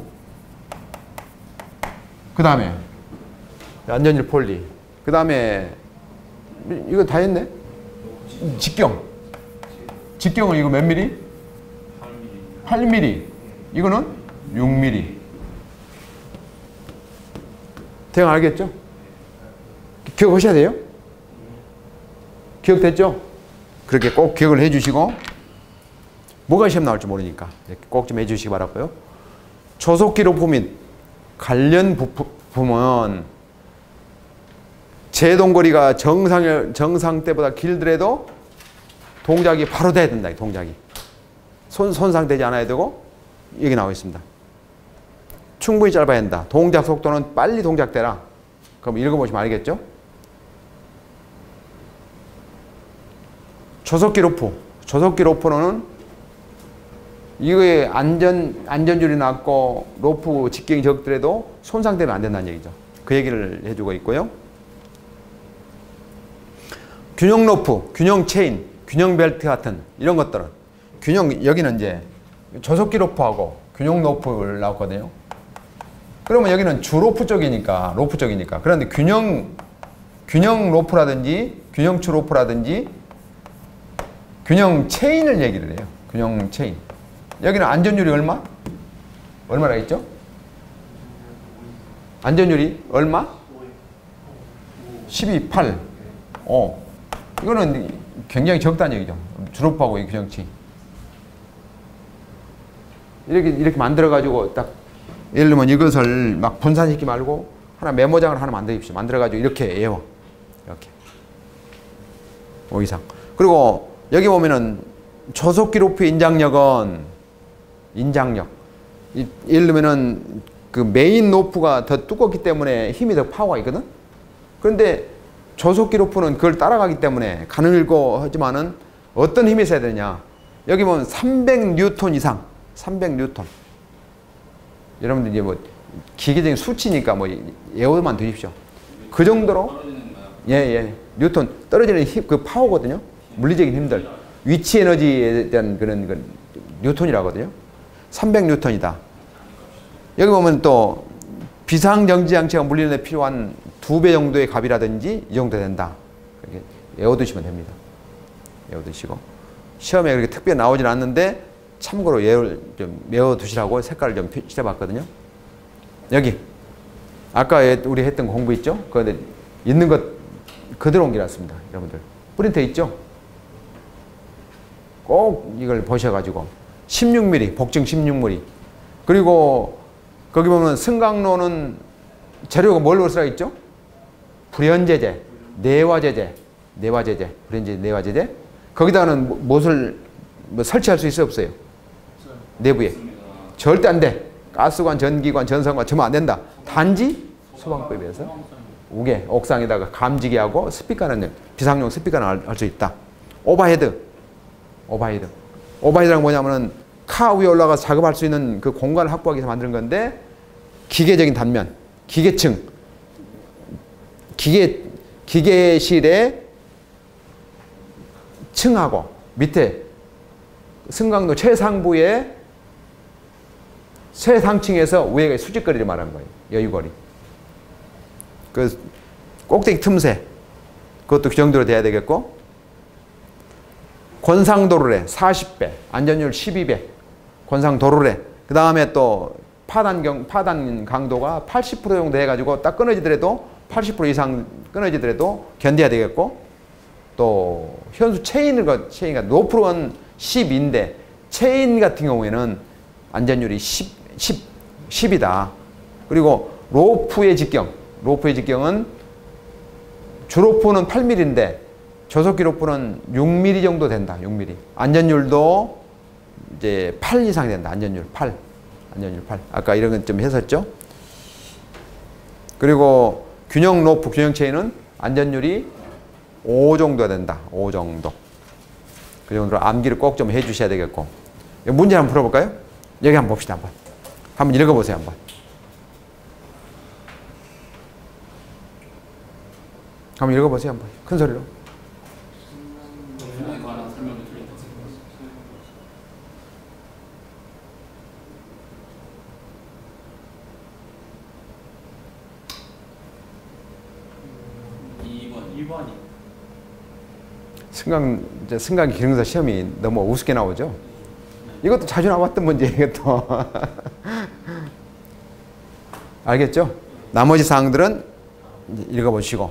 그 다음에 안전율 폴리. 그 다음에 이거 다 했네? 직경. 직경은 이거 몇 미리? 팔 미리. 이거는 육 미리. 대강 알겠죠? 기억하셔야 돼요? 기억됐죠? 그렇게 꼭 기억을 해주시고, 뭐가 시험 나올지 모르니까 꼭 좀 해주시기 바라고요. 저속기 로프 및 관련 부품, 보면 제동거리가 정상, 정상 때보다 길더라도 동작이 바로 돼야 된다. 동작이. 손, 손상되지 않아야 되고 여기 나와 있습니다. 충분히 짧아야 된다. 동작 속도는 빨리 동작되라. 그럼 읽어보시면 알겠죠? 조석기 로프. 조석기 로프는 이거에 안전, 안전줄이 낮고 로프 직경이 적더라도 손상되면 안 된다는 얘기죠. 그 얘기를 해주고 있고요. 균형 로프, 균형 체인, 균형 벨트 같은 이런 것들은 균형, 여기는 이제 조석기 로프하고 균형 로프를 나왔거든요. 그러면 여기는 주 로프 쪽이니까, 로프 쪽이니까. 그런데 균형, 균형 로프라든지 균형추 로프라든지 균형 체인을 얘기를 해요. 균형 체인. 여기는 안전율이 얼마? 얼마나 있죠? 안전율이 얼마? 십이, 팔. 어. 이거는 굉장히 적다는 얘기죠. 주로프하고 이 균형 체인. 이렇게, 이렇게 만들어가지고 딱, 예를 들면 이것을 막 분산시키지 말고 하나 메모장을 하나 만드십시오. 만들어가지고 이렇게 외워. 이렇게. 오 이상. 그리고 여기 보면은 조석기 로프의 인장력은 인장력. 이, 예를 들면은 그 메인 로프가 더 두껍기 때문에 힘이 더 파워가 있거든? 그런데 조석기 로프는 그걸 따라가기 때문에 가늘고 하지만은 어떤 힘이 있어야 되냐. 여기 보면 삼백 뉴턴 이상. 삼백 뉴턴. 여러분들 이제 뭐 기계적인 수치니까 뭐 예어만 드십시오. 그 정도로 예, 예. 뉴턴 떨어지는 힘, 그 파워거든요. 물리적인 힘들. 위치 에너지에 대한 그런 그 뉴턴이라거든요. 삼백 뉴턴이다. 여기 보면 또 비상정지 장치가 물리는 데 필요한 두 배 정도의 값이라든지 이 정도 된다. 이렇게 외워두시면 됩니다. 외워두시고 시험에 그렇게 특별히 나오진 않는데 참고로 예를 좀 외워두시라고 색깔을 좀 칠해봤거든요. 여기 아까 우리 했던 공부 있죠? 그 있는 것 그대로 옮겨놨습니다. 여러분들 프린터 있죠? 꼭 이걸 보셔가지고 십육 밀리미터 복층 십육 밀리미터 그리고 거기 보면 승강로는 재료가 뭘로 쓰여 있죠? 불연제제, 내화제제, 내화제제, 불연제제, 내화제제. 거기다가는 무엇을 뭐 설치할 수 있어요, 없어요? 내부에 절대 안 돼. 가스관, 전기관, 전선관 전부 안 된다. 단지 소방법에 의해서 우게 옥상에다가 감지기 하고 스피커는 비상용 스피커는 할 수 있다. 오버헤드, 오버헤드. 오버헤드란 뭐냐면은 카 위에 올라가서 작업할 수 있는 그 공간을 확보하기 위해서 만드는 건데 기계적인 단면, 기계층, 기계 기계실에 층하고 밑에 승강로 최상부에 최상층에서 위에 수직거리를 말하는 거예요. 여유거리. 그 꼭대기 틈새 그것도 그 정도로 돼야 되겠고 권상도로래 사십 배, 안전율 십이 배 권상도로래. 그 다음에 또 파단, 파단 강도가 팔십 퍼센트 정도 해가지고 딱 끊어지더라도 팔십 퍼센트 이상 끊어지더라도 견뎌야 되겠고 또 현수 체인을 체인가 로프는 십인데 체인 같은 경우에는 안전율이 십, 십, 십이다. 그리고 로프의 직경, 로프의 직경은 주로프는 팔 밀리미터인데 조석기 로프는 육 밀리미터 정도 된다. 육 밀리미터. 안전율도 이제 팔 이상 된다. 안전율 팔. 안전율 팔. 아까 이런 건 좀 했었죠. 그리고 균형 로프, 균형 체인은 안전율이 오 정도 된다. 오 정도. 그 정도로 암기를 꼭 좀 해주셔야 되겠고. 문제 한번 풀어볼까요? 여기 한번 봅시다. 한번. 한번 읽어보세요. 한번. 한번 읽어보세요. 한번. 큰 소리로. 이 번이 승강, 이제 승강 기능사 시험이 너무 우습게 나오죠? 이것도 자주 나왔던 문제예요, 이것도. 알겠죠? 나머지 사항들은 읽어보시고.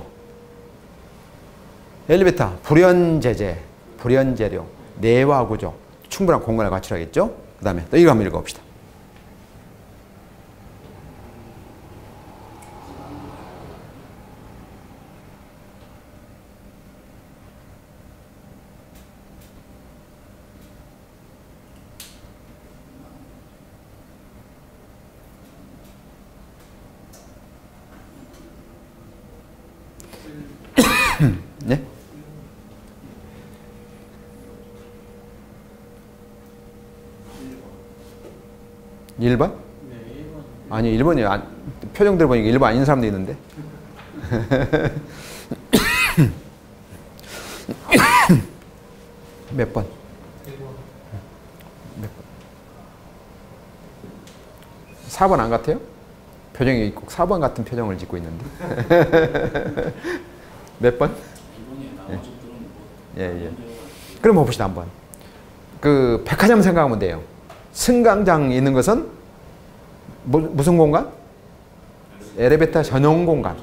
엘리베이터, 불연제재, 불연재료, 내화구조, 충분한 공간을 갖추라겠죠? 그 다음에 또 이거 한번 읽어봅시다. 네? 일 번? 네, 일 번. 아니 일 번이 안, 표정들 보니까 일 번 아닌 사람도 있는데. 몇 번? 몇 번? 사 번 안 같아요? 표정이 꼭 사 번 같은 표정을 짓고 있는데. 몇 번? 이번에 나머지 들은 뭐 예, 예. 그럼 봅시다 한번. 그 백화점 생각하면 돼요. 승강장 있는 것은 뭐, 무슨 공간? 엘리베이터 전용 공간.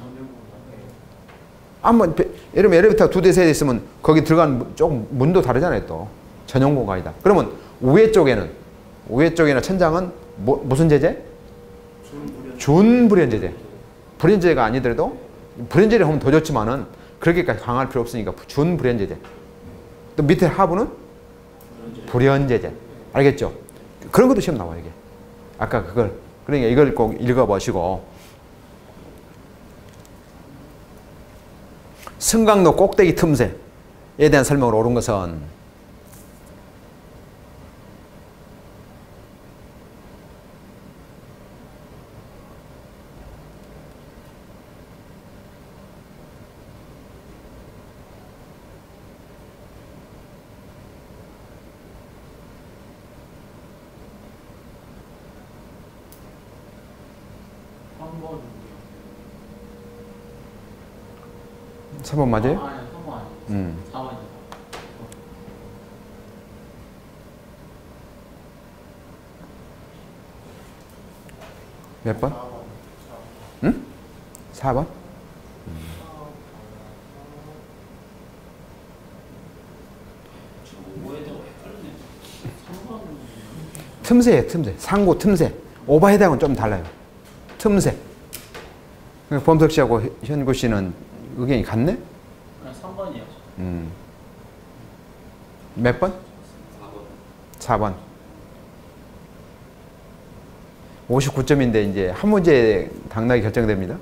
한번 예를 들면 엘리베이터 두 대 세 대 있으면 거기 들어가는 조금 문도 다르잖아요. 또 전용 공간이다. 그러면 위에 쪽에는 위에 쪽에는 천장은 뭐, 무슨 제재? 준불연 제재. 불연 제재가 아니더라도 불연 제재 하면 더 좋지만은 그렇게까지 강할 필요 없으니까 준불연 제재. 또 밑에 하부는 불연 제재. 알겠죠? 그런 것도 시험 나와요, 이게. 아까 그걸. 그러니까 이걸 꼭 읽어보시고. 승강로 꼭대기 틈새에 대한 설명을 옳은 것은 삼 번. 삼 번 맞아요? 아, 아니, 삼 번 아니에요. 음. 사 번이요. 몇 번? 응? 사 번? 지금 오해되고 헷갈리네. 삼 번. 틈새예요, 틈새. 상고 틈새. 오버헤드하고는 좀 달라요. 틈새. 범석 씨하고 현구 씨는 의견이 같네? 아니, 삼 번이요. 음. 몇 번? 사 번. 사 번. 오십구 점인데 이제 한 문제 당락이 결정됩니다.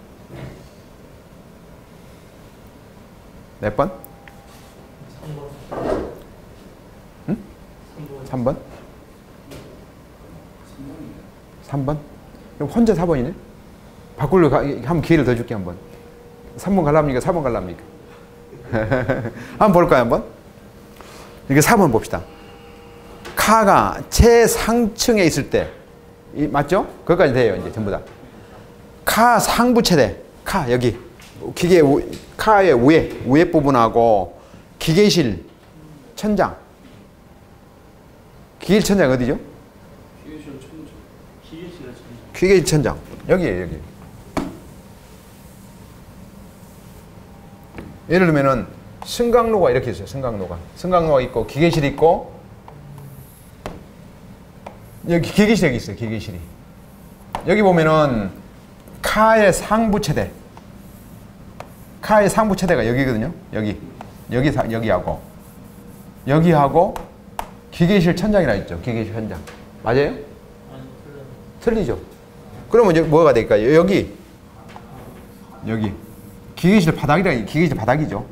몇 번? 삼 번. 응? 삼 번? 삼 번? 그럼 혼자 사 번이네? 바꾸려 한번 기회를 더 줄게 한번. 삼 번 갈랍니까? 사 번 갈랍니까? 한번 볼까요 한번? 이게 사 번 봅시다. 카가 최상층에 있을 때 이, 맞죠? 그것까지 돼요 이제 전부 다. 카 상부 최대 카 여기 기계 우, 카의 위에 위에 부분하고 기계실 천장 기계실 천장 어디죠? 기계실 천장. 기계실에 전. 기계실 천장 여기에요 여기. 예를 들면은 승강로가 이렇게 있어요. 승강로가 승강로가 있고 기계실이 있고 여기 기계실이 여기 있어요. 기계실이 여기 보면은 카의 상부 최대 카의 상부 최대가 여기거든요. 여기 여기 사, 여기하고 여기하고 기계실 천장이라 있죠. 기계실 천장 맞아요? 아니, 틀려요. 틀리죠. 그러면 여기 뭐가 될까요? 여기 여기 기계실 바닥이라 기계실 바닥이죠.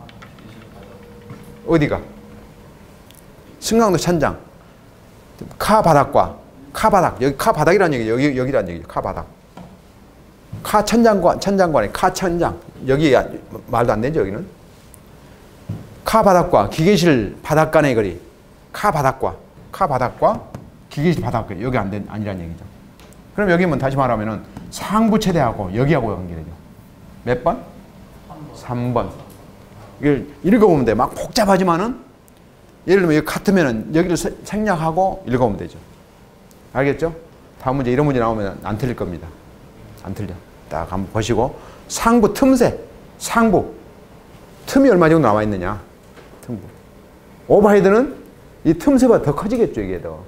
어디가? 승강로 천장 카 바닥과 카 바닥 여기 카 바닥이라는 얘기 여기 여기라는 얘기죠. 카 바닥 카 천장관 천장관에 카 천장 여기 말도 안 되죠. 여기는 카 바닥과 기계실 바닥 간의 거리 카 바닥과 카 바닥과 기계실 바닥 거리 여기 안 된 아니라는 얘기죠. 그럼 여기면 다시 말하면은 상부 최대하고 여기하고 연결되죠. 몇 번? 삼 번. 이걸 읽어보면 돼. 막 복잡하지만은 예를 들면 여기 같으면은 여기를 생략하고 읽어보면 되죠. 알겠죠? 다음 문제 이런 문제 나오면 안 틀릴 겁니다. 안 틀려. 딱 한번 보시고 상부 틈새 상부 틈이 얼마 정도 남아 있느냐. 틈부. 오버헤드는 이 틈새보다 더 커지겠죠. 이게 더.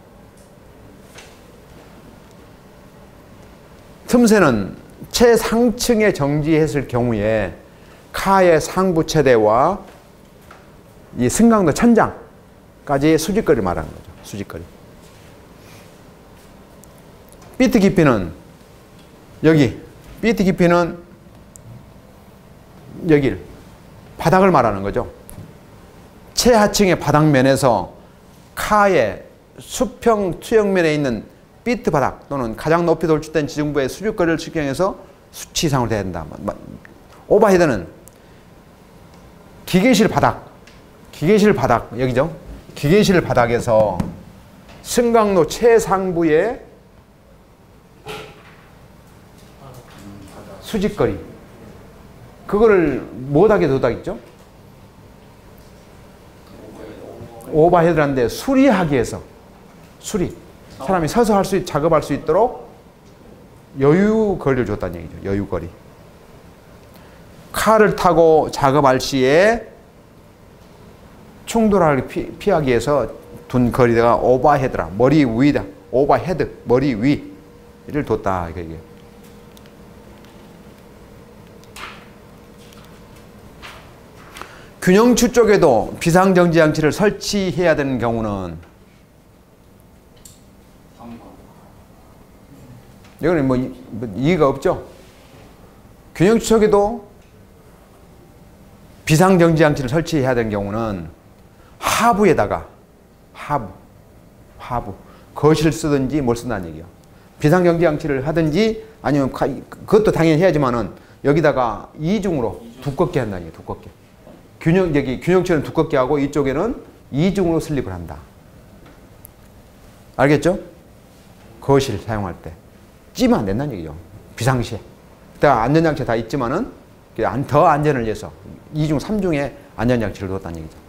틈새는 최상층에 정지했을 경우에 카의 상부 최대와 이 승강로 천장까지의 수직거리를 말하는 거죠. 수직거리. 비트 깊이는 여기. 비트 깊이는 여길. 바닥을 말하는 거죠. 최하층의 바닥면에서 카의 수평 투영면에 있는 비트 바닥 또는 가장 높이 돌출된 지중부의 수직거리를 측정해서 수치 이상으로 돼야 된다. 오버헤드는 기계실 바닥, 기계실 바닥 여기죠. 기계실 바닥에서 승강로 최상부의 수직거리, 그거를 못하게 도닥있죠. 오버헤드라는데 수리하기 위해서, 수리, 사람이 서서 할 수 있, 작업할 수 있도록 여유거리를 줬다는 얘기죠. 여유거리. 칼을 타고 작업할 시에 충돌을 피, 피하기 위해서 둔 거리가 오버헤드라, 머리 위다. 오버헤드, 머리 위를 뒀다. 이게. 균형추 쪽에도 비상정지 장치를 설치해야 되는 경우는 이거는 뭐, 뭐 이의가 없죠. 균형추 쪽에도 비상정지 장치를 설치해야 되는 경우는 하부에다가 하부, 하부 거실 쓰든지 뭘 쓴다는 얘기예요. 비상정지 장치를 하든지 아니면 그것도 당연히 해야지만은 여기다가 이중으로 두껍게 한다는 얘기예요. 두껍게. 균형, 여기 균형체는 두껍게 하고 이쪽에는 이중으로 슬립을 한다. 알겠죠? 거실 사용할 때. 찌면 안 된다는 얘기죠. 비상시에. 그때 안전장치 다 있지만은 더 안전을 위해서 이중, 삼중의 안전장치를 뒀다는 얘기죠.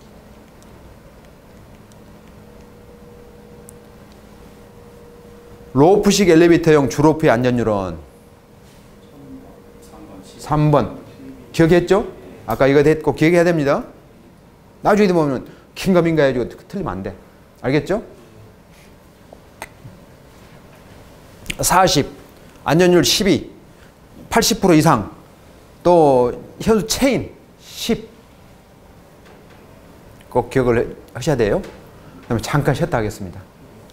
로프식 엘리베이터용 주로프의 안전율은 삼 번. 기억했죠? 아까 이거 됐고 기억해야 됩니다. 나중에 보면 긴가민가 해가지고 틀리면 안 돼. 알겠죠? 사십, 안전율 십이, 팔십 퍼센트 이상, 또 현수 체인 십. 꼭 기억을 하셔야 돼요. 그러면 잠깐 쉬었다 하겠습니다.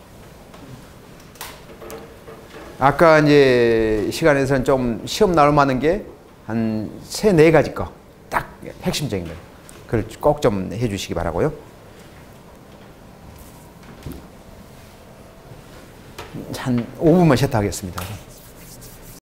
아까 이제 시간에서는 좀 시험 나올 만한 게 한 세, 네 가지 거. 딱 핵심적인 거예요. 그걸 꼭 좀 해주시기 바라고요. 한 오 분만 쉬었다 하겠습니다.